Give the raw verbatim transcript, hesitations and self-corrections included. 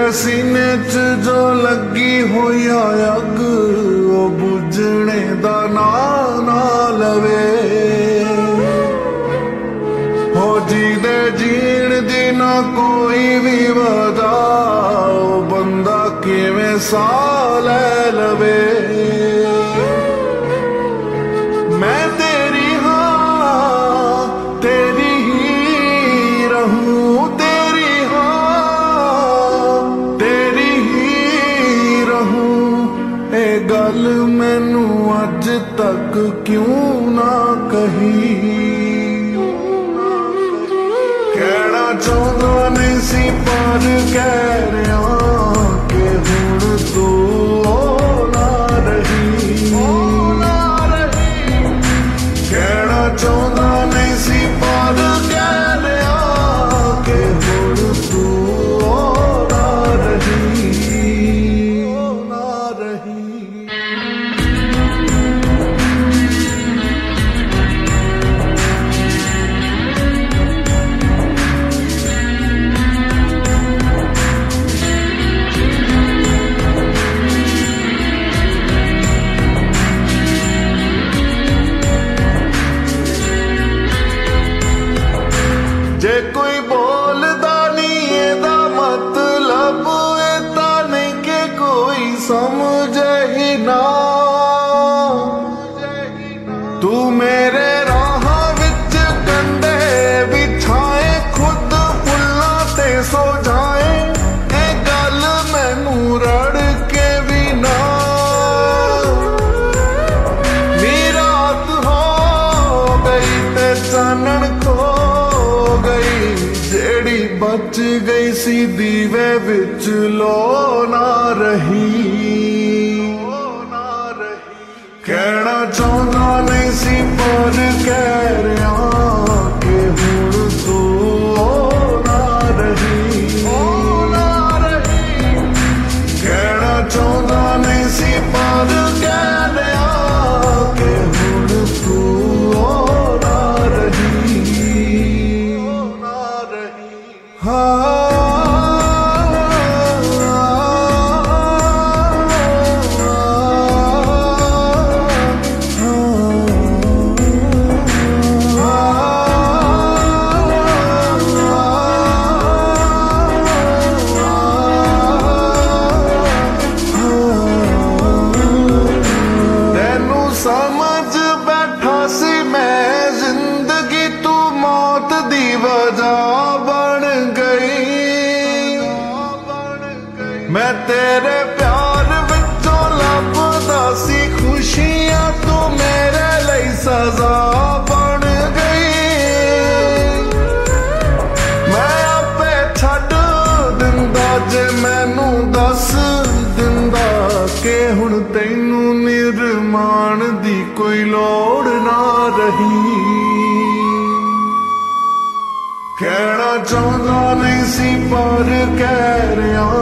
सीने च जो लगी होई अग ओ बुझने दा ना ना लवे हो जी दे जीण दी ना कोई भी वजह ओ बंदा किवें सा लै लवे मैं तेरी हाँ तेरी ही रहूं तेरी हाँ तेरी ही रहूं ए गल मैनू अज तक क्यों ना कही कहना चाहता नहीं सी पर कह रहा कि हुण तू ना रही कहना चाहता नहीं सी पर कह रहा कि हुण तू ना रही ना रही जे कोई बोलदा नहीं एदा मतलब एदा नहीं के कोई समझे ही ना तू मेरे राह विच कंडे बिछाए खुद फुल्लां ते सो जाए ए गल मैनू रड़ के भी ना नी रात हो गई ते चानण खो गई जेड़ी बच गई सी दीवे विच लो ना रही कहना चाहता नहीं सी पर कह रहा कि हुण तू ना रही कहना चाहता नहीं सी पर कह रहा कि हुण तू ना रही हाँ समझ बैठा सी मैं जिंदगी तू मौत दी वजह बन गई मैं तेरे प्यार विचों लभदा सी खुशियां तू मेरे लिए सजा बन गई मैं आपे छड्ड दिंदा जे मैनू दस दिंदा कि हुण तैनू निर्माण दी कोई लोड़ ना रही कहना चाहता नहीं सी पर कह रहा